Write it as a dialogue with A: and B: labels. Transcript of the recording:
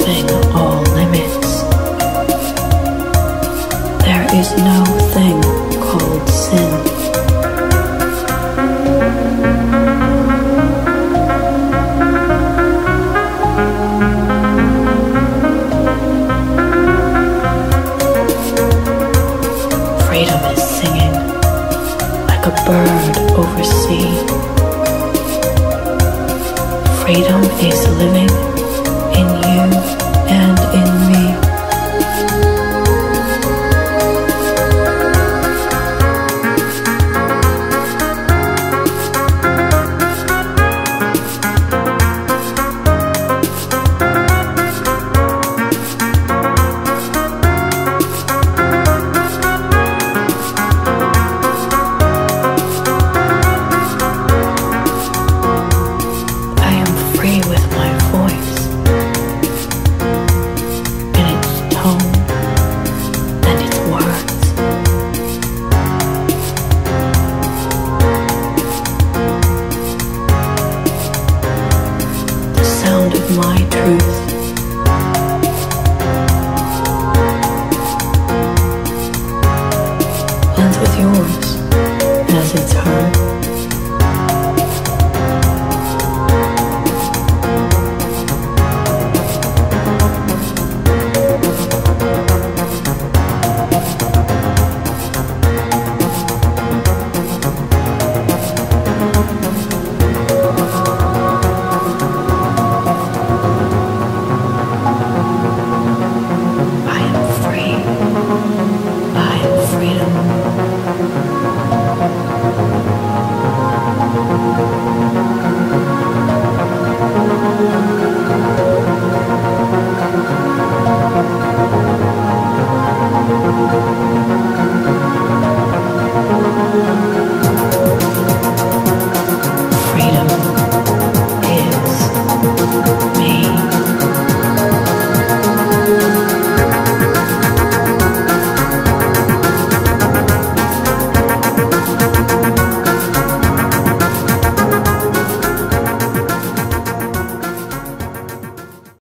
A: dropping all limits. There is no thing called sin. Freedom is singing like a bird over sea. Freedom is living in you and in me. With my voice and its tone and its words, the sound of my truth blends with yours as it's heard. Freedom.